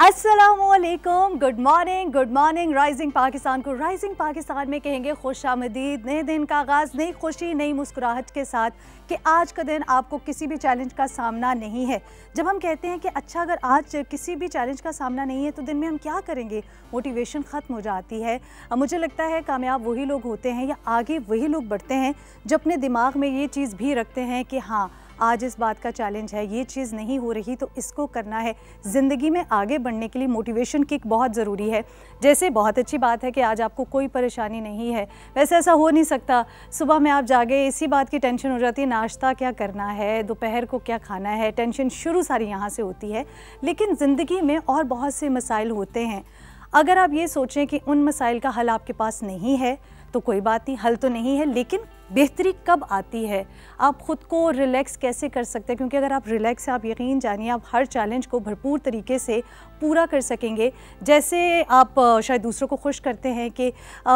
अस्सलामुअलैकुम, good morning. Rising Pakistan को rising Pakistan में कहेंगे खुशामदीद। नए दिन का आगाज़ नई खुशी नई मुस्कुराहट के साथ कि आज का दिन आपको किसी भी चैलेंज का सामना नहीं है। जब हम कहते हैं कि अच्छा अगर आज किसी भी चैलेंज का सामना नहीं है तो दिन में हम क्या करेंगे, मोटिवेशन ख़त्म हो जाती है। मुझे लगता है कामयाब वही लोग होते हैं या आगे वही लोग बढ़ते हैं जो अपने दिमाग में ये चीज़ भी रखते हैं कि हाँ आज इस बात का चैलेंज है, ये चीज़ नहीं हो रही तो इसको करना है। ज़िंदगी में आगे बढ़ने के लिए मोटिवेशन किक बहुत ज़रूरी है। जैसे बहुत अच्छी बात है कि आज आपको कोई परेशानी नहीं है, वैसे ऐसा हो नहीं सकता। सुबह में आप जागे इसी बात की टेंशन हो जाती है, नाश्ता क्या करना है, दोपहर को क्या खाना है, टेंशन शुरू सारी यहाँ से होती है। लेकिन ज़िंदगी में और बहुत से मसाइल होते हैं। अगर आप ये सोचें कि उन मसाइल का हल आपके पास नहीं है तो कोई बात नहीं, हल तो नहीं है, लेकिन बेहतरी कब आती है, आप ख़ुद को रिलैक्स कैसे कर सकते हैं। क्योंकि अगर आप रिलैक्स हैं, आप यकीन जानिए आप हर चैलेंज को भरपूर तरीके से पूरा कर सकेंगे। जैसे आप शायद दूसरों को खुश करते हैं कि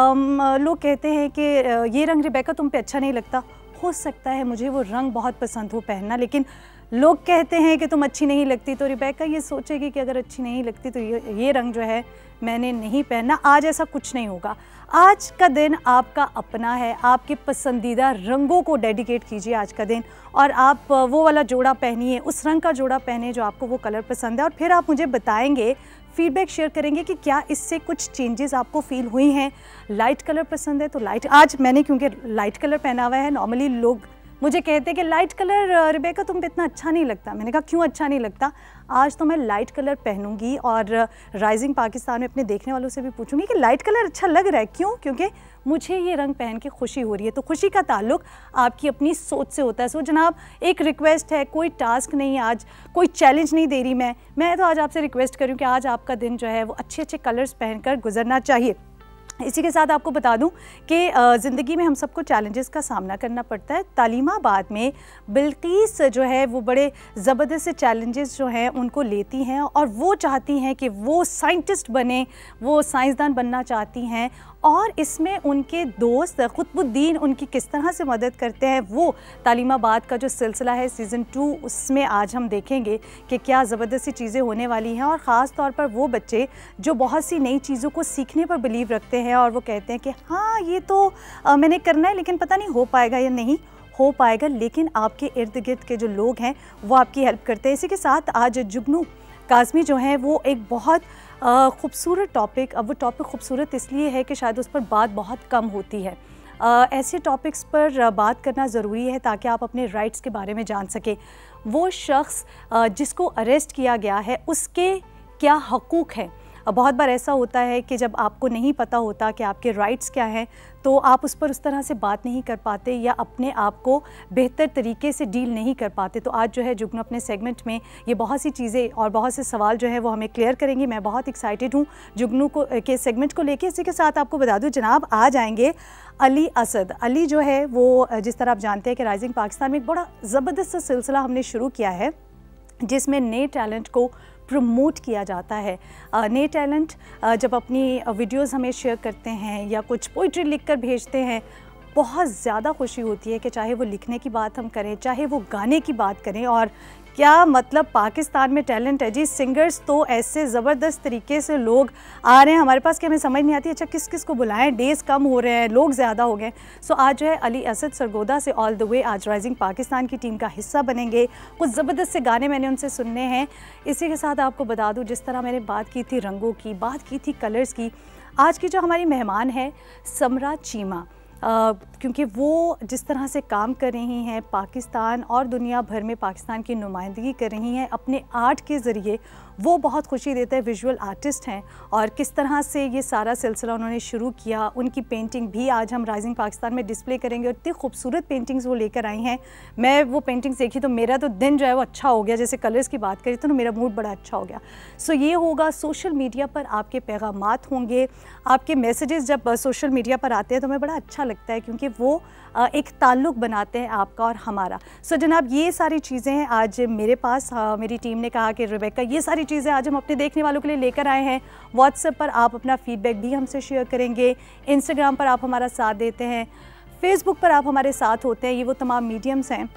लोग कहते हैं कि ये रंग रिबेका तुम पे अच्छा नहीं लगता। हो सकता है मुझे वो रंग बहुत पसंद हो पहनना, लेकिन लोग कहते हैं कि तुम अच्छी नहीं लगती, तो रिबेका ये सोचेगी कि अगर अच्छी नहीं लगती तो ये रंग जो है मैंने नहीं पहनना। आज ऐसा कुछ नहीं होगा। आज का दिन आपका अपना है, आपके पसंदीदा रंगों को डेडिकेट कीजिए आज का दिन, और आप वो वाला जोड़ा पहनिए, उस रंग का जोड़ा पहने जो आपको वो कलर पसंद है। और फिर आप मुझे बताएंगे, फीडबैक शेयर करेंगे कि क्या इससे कुछ चेंजेस आपको फील हुई हैं। लाइट कलर पसंद है तो लाइट, आज मैंने क्योंकि लाइट कलर पहना हुआ है, नॉर्मली लोग मुझे कहते हैं कि लाइट कलर रिबेका तुम पे इतना अच्छा नहीं लगता। मैंने कहा क्यों अच्छा नहीं लगता, आज तो मैं लाइट कलर पहनूंगी और राइजिंग पाकिस्तान में अपने देखने वालों से भी पूछूंगी कि लाइट कलर अच्छा लग रहा है क्यों, क्योंकि मुझे ये रंग पहन के खुशी हो रही है। तो खुशी का ताल्लुक आपकी अपनी सोच से होता है। सो जनाब, एक रिक्वेस्ट है, कोई टास्क नहीं, आज कोई चैलेंज नहीं दे रही मैं तो आज आपसे रिक्वेस्ट करूँ कि आज आपका दिन जो है वो अच्छे अच्छे कलर्स पहनकर गुजरना चाहिए। इसी के साथ आपको बता दूं कि ज़िंदगी में हम सबको चैलेंजेस का सामना करना पड़ता है। तालीमाबाद में बिल्किस जो है वो बड़े ज़बरदस्त से चैलेंजेस जो हैं उनको लेती हैं और वो चाहती हैं कि वो साइंटिस्ट बने, वो साइंसदान बनना चाहती हैं। और इसमें उनके दोस्त कुतुबुद्दीन उनकी किस तरह से मदद करते हैं, वो तालीमाबाद का जो सिलसिला है सीज़न 2 उसमें आज हम देखेंगे कि क्या ज़बरदस्त सी चीज़ें होने वाली हैं। और ख़ास तौर पर वो बच्चे जो बहुत सी नई चीज़ों को सीखने पर बिलीव रखते हैं और वो कहते हैं कि हाँ ये तो मैंने करना है, लेकिन पता नहीं हो पाएगा या नहीं हो पाएगा, लेकिन आपके इर्द गिर्द के जो लोग हैं वो आपकी हेल्प करते हैं। इसी के साथ आज जुगनू काज़मी जो है वो एक बहुत ख़ूबसूरत टॉपिक, अब वो टॉपिक ख़ूबसूरत इसलिए है कि शायद उस पर बात बहुत कम होती है। ऐसे टॉपिक्स पर बात करना ज़रूरी है ताकि आप अपने राइट्स के बारे में जान सकें। वो शख्स जिसको अरेस्ट किया गया है उसके क्या हकूक़ हैं। बहुत बार ऐसा होता है कि जब आपको नहीं पता होता कि आपके राइट्स क्या हैं तो आप उस पर उस तरह से बात नहीं कर पाते या अपने आप को बेहतर तरीके से डील नहीं कर पाते। तो आज जो है जुगनू अपने सेगमेंट में ये बहुत सी चीज़ें और बहुत से सवाल जो है वो हमें क्लियर करेंगी। मैं बहुत एक्साइटेड हूँ जुगनू को के सेगमेंट को लेके। इसी के साथ आपको बता दूँ जनाब, आ जाएंगे अली असद। अली जो है वो जिस तरह आप जानते हैं कि राइजिंग पाकिस्तान में एक बड़ा ज़बरदस्त सिलसिला हमने शुरू किया है जिसमें नए टैलेंट को प्रमोट किया जाता है। नए टैलेंट जब अपनी वीडियोस हमें शेयर करते हैं या कुछ पोइट्री लिखकर भेजते हैं, बहुत ज़्यादा खुशी होती है कि चाहे वो लिखने की बात हम करें, चाहे वो गाने की बात करें। और क्या मतलब पाकिस्तान में टैलेंट है जी, सिंगर्स तो ऐसे ज़बरदस्त तरीके से लोग आ रहे हैं हमारे पास कि हमें समझ नहीं आती अच्छा किस किस को बुलाएं, डेज़ कम हो रहे हैं, लोग ज़्यादा हो गए। सो आज जो है अली असद सरगोदा से ऑल द वे आज राइजिंग पाकिस्तान की टीम का हिस्सा बनेंगे। कुछ ज़बरदस्त से गाने मैंने उनसे सुनने हैं। इसी के साथ आपको बता दूँ, जिस तरह मैंने बात की थी रंगों की, बात की थी कलर्स की, आज की जो हमारी मेहमान है समरा चीमा, क्योंकि वो जिस तरह से काम कर रही हैं, पाकिस्तान और दुनिया भर में पाकिस्तान की नुमाइंदगी कर रही हैं अपने आर्ट के ज़रिए, वो बहुत खुशी देता है। विजुअल आर्टिस्ट हैं और किस तरह से ये सारा सिलसिला उन्होंने शुरू किया, उनकी पेंटिंग भी आज हम राइजिंग पाकिस्तान में डिस्प्ले करेंगे। और इतनी खूबसूरत पेंटिंग्स वो लेकर आई हैं, मैं वो पेंटिंग्स देखी तो मेरा तो दिन जो है वो अच्छा हो गया। जैसे कलर्स की बात करी तो मेरा मूड बड़ा अच्छा हो गया। सो ये होगा, सोशल मीडिया पर आपके पैगामात होंगे, आपके मैसेजेस जब सोशल मीडिया पर आते हैं तो हमें बड़ा अच्छा लगता है क्योंकि वो एक ताल्लुक़ बनाते हैं आपका और हमारा। सो जनाब, ये सारी चीज़ें हैं आज मेरे पास। मेरी टीम ने कहा कि रिबेका ये सारी चीज़ें आज हम अपने देखने वालों के लिए लेकर आए हैं। व्हाट्सएप पर आप अपना फ़ीडबैक भी हमसे शेयर करेंगे, इंस्टाग्राम पर आप हमारा साथ देते हैं, फेसबुक पर आप हमारे साथ होते हैं। ये वो तमाम मीडियम्स हैं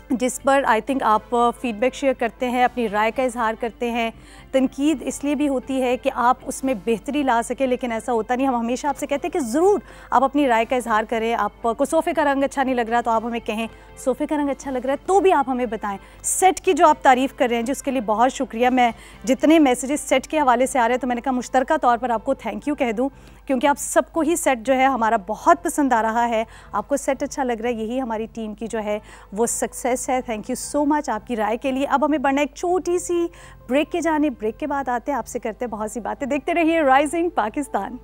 जिस पर आई थिंक आप फीडबैक शेयर करते हैं, अपनी राय का इजहार करते हैं। तनकीद इसलिए भी होती है कि आप उसमें बेहतरी ला सकें, लेकिन ऐसा होता नहीं। हम हमेशा आपसे कहते हैं कि ज़रूर आप अपनी राय का इजहार करें। आपको सोफ़े का रंग अच्छा नहीं लग रहा तो आप हमें कहें, सोफ़े का रंग अच्छा लग रहा है तो भी आप हमें बताएं। सेट की जो आप तारीफ़ कर रहे हैं जी, उसके लिए बहुत शुक्रिया। मैं जितने मैसेजेस सेट के हवाले से आ रहे हैं तो मैंने कहा मुश्तरका तौर पर आपको थैंक यू कह दूँ, क्योंकि आप सबको ही सेट जो है हमारा बहुत पसंद आ रहा है। आपको सेट अच्छा लग रहा है, यही हमारी टीम की जो है वो सक्सेस है। थैंक यू सो मच आपकी राय के लिए। अब हमें बढ़ना एक छोटी सी ब्रेक के जाने, ब्रेक के बाद आते हैं आपसे करते हैं बहुत सी बातें। देखते रहिए राइजिंग पाकिस्तान।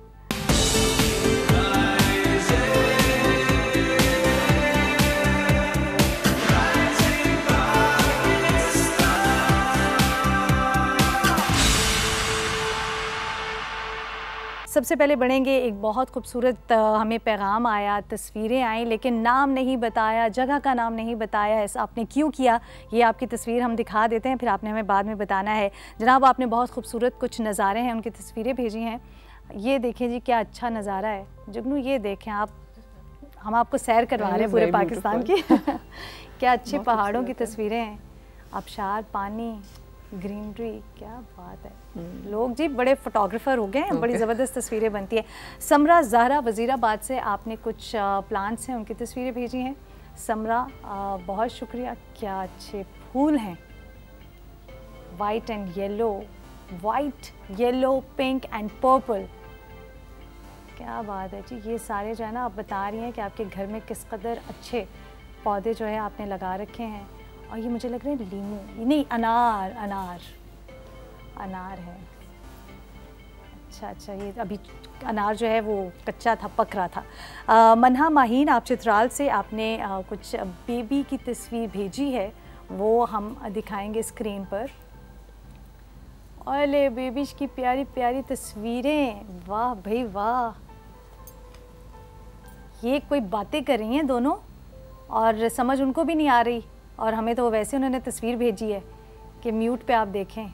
सबसे पहले बढ़ेंगे, एक बहुत खूबसूरत हमें पैगाम आया, तस्वीरें आई, लेकिन नाम नहीं बताया, जगह का नाम नहीं बताया। ऐसा आपने क्यों किया? ये आपकी तस्वीर हम दिखा देते हैं, फिर आपने हमें बाद में बताना है। जनाब, आपने बहुत खूबसूरत कुछ नज़ारे हैं, उनकी तस्वीरें भेजी हैं। ये देखें जी, क्या अच्छा नज़ारा है। जुगनू ये देखें आप, हम आपको सैर करवा रहे हैं पूरे पाकिस्तान की। क्या अच्छे पहाड़ों की तस्वीरें हैं, आबशार, पानी, ग्रीनरी, क्या बात है। लोग जी बड़े फोटोग्राफर हो गए हैं, बड़ी ज़बरदस्त तस्वीरें बनती है। समरा ज़हरा वज़ीराबाद से आपने कुछ प्लांट्स हैं, उनकी तस्वीरें भेजी हैं। समरा बहुत शुक्रिया। क्या अच्छे फूल हैं, white and yellow, white, yellow, pink and purple. क्या बात है जी। ये सारे जो है ना, आप बता रही हैं कि आपके घर में किस कदर अच्छे पौधे जो है आपने लगा रखे हैं। और ये मुझे लग रहा है लीमू, नहीं अनार, अनार है। अच्छा, ये अभी अनार जो है वो कच्चा था, पक रहा था। मनहा माहीन आप चित्राल से आपने कुछ बेबी की तस्वीर भेजी है, वो हम दिखाएंगे स्क्रीन पर। अरे बेबीज की प्यारी प्यारी तस्वीरें, वाह भाई वाह। ये कोई बातें कर रही हैं दोनों और समझ उनको भी नहीं आ रही, और हमें तो वैसे उन्होंने तस्वीर भेजी है कि म्यूट पे आप देखें।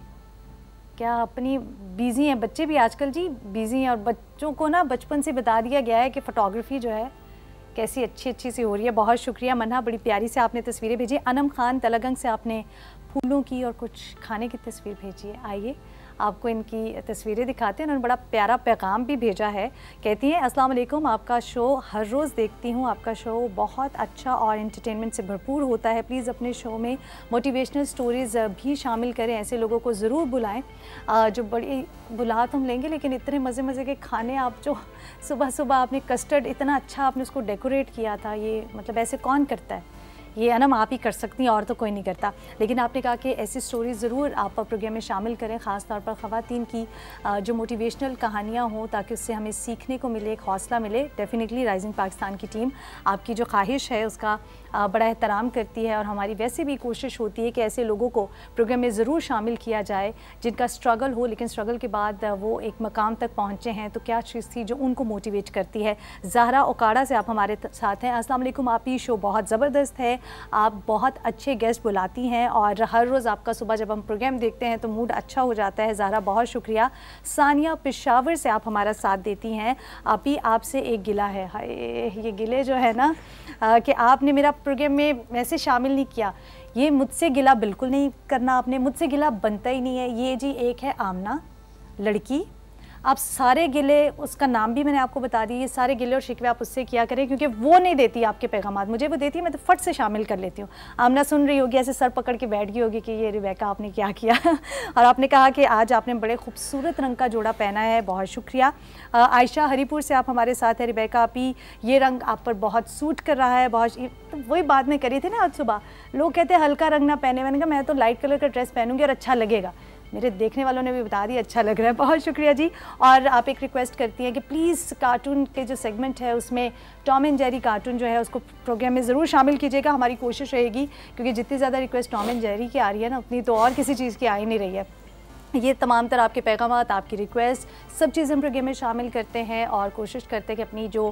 क्या अपनी बिज़ी हैं, बच्चे भी आजकल जी बिज़ी हैं, और बच्चों को ना बचपन से बता दिया गया है कि फ़ोटोग्राफ़ी जो है कैसी अच्छी सी हो रही है। बहुत शुक्रिया मन्हा, बड़ी प्यारी से आपने तस्वीरें भेजी। अनम खान तलगंग से आपने फूलों की और कुछ खाने की तस्वीर भेजी है। आइए आपको इनकी तस्वीरें दिखाते हैं। उन्होंने बड़ा प्यारा पैगाम भी भेजा है। कहती हैं, अस्सलाम वालेकुम, आपका शो हर रोज़ देखती हूँ, आपका शो बहुत अच्छा और एंटरटेनमेंट से भरपूर होता है। प्लीज़ अपने शो में मोटिवेशनल स्टोरीज़ भी शामिल करें, ऐसे लोगों को ज़रूर बुलाएं। जो बड़ी बुला तो हम लेंगे, लेकिन इतने मज़े के खाने आप जो सुबह आपने कस्टर्ड इतना अच्छा आपने उसको डेकोरेट किया था, ये मतलब ऐसे कौन करता है? ये अनम आप ही कर सकती हैं, और तो कोई नहीं करता। लेकिन आपने कहा कि ऐसी स्टोरी ज़रूर आप प्रोग्राम में शामिल करें, ख़ास तौर पर ख़वातीन की जो मोटिवेशनल कहानियाँ हों, ताकि उससे हमें सीखने को मिले, एक हौसला मिले। डेफिनेटली राइजिंग पाकिस्तान की टीम आपकी जो ख्वाहिश है उसका बड़ा एहतराम करती है, और हमारी वैसे भी कोशिश होती है कि ऐसे लोगों को प्रोग्राम में ज़रूर शामिल किया जाए जिनका स्ट्रगल हो, लेकिन स्ट्रगल के बाद वो एक मकाम तक पहुँचे हैं। तो क्या चीज़ थी जो उनको मोटिवेट करती है? ज़हरा ओकाड़ा से आप हमारे साथ हैं। अस्सलाम वालेकुम, आपकी शो बहुत ज़बरदस्त है, आप बहुत अच्छे गेस्ट बुलाती हैं, और हर रोज़ आपका सुबह जब हम प्रोग्राम देखते हैं तो मूड अच्छा हो जाता है। ज़हरा बहुत शुक्रिया। सानिया पेशावर से आप हमारा साथ देती हैं। आप ही आपसे एक गिला है, हाय ये गिले जो है ना कि आपने मेरा प्रोग्राम में वैसे शामिल नहीं किया, ये मुझसे गिला बिल्कुल नहीं करना आपने, मुझसे गिला बनता ही नहीं है। ये जी एक है आमना लड़की, आप सारे गिले, उसका नाम भी मैंने आपको बता दी, ये सारे गिले और शिकवे आप उससे किया करें, क्योंकि वो नहीं देती आपके पैगामात, मुझे वो देती है, मैं तो फट से शामिल कर लेती हूँ। आमना सुन रही होगी, ऐसे सर पकड़ के बैठ गई होगी कि ये रिबेका आपने क्या किया। और आपने कहा कि आज आपने बड़े खूबसूरत रंग का जोड़ा पहना है, बहुत शुक्रिया। आयशा हरीपुर से आप हमारे साथ है। रिबेका आप ही, ये रंग आप पर बहुत सूट कर रहा है, बहुत तो वही बात में करी थी ना आज सुबह, लोग कहते हैं हल्का रंग ना पहने, मैंने कहा मैं तो लाइट कलर का ड्रेस पहनूंगी और अच्छा लगेगा। मेरे देखने वालों ने भी बता दिया अच्छा लग रहा है, बहुत शुक्रिया जी। और आप एक रिक्वेस्ट करती हैं कि प्लीज़ कार्टून के जो सेगमेंट है उसमें टॉम एंड जेरी कार्टून जो है उसको प्रोग्राम में ज़रूर शामिल कीजिएगा, हमारी कोशिश रहेगी, क्योंकि जितनी ज़्यादा रिक्वेस्ट टॉम एंड जेरी की आ रही है ना, उतनी तो और किसी चीज़ की आ ही नहीं रही है। ये तमाम तरह आपके पैगामात, आपकी रिक्वेस्ट, सब चीज़ हम प्रोग्राम में शामिल करते हैं और कोशिश करते हैं कि अपनी जो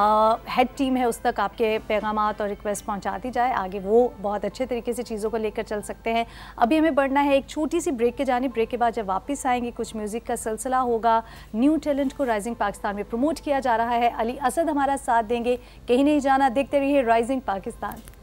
हेड टीम है उस तक आपके पैगामात और रिक्वेस्ट पहुंचाती जाए, आगे वो बहुत अच्छे तरीके से चीज़ों को लेकर चल सकते हैं। अभी हमें बढ़ना है एक छोटी सी ब्रेक के जानिब। ब्रेक के बाद जब वापस आएंगे कुछ म्यूज़िक का सिलसिला होगा, न्यू टैलेंट को राइजिंग पाकिस्तान में प्रमोट किया जा रहा है, अली असद हमारा साथ देंगे, कहीं नहीं जाना, देखते रहिए राइजिंग पाकिस्तान।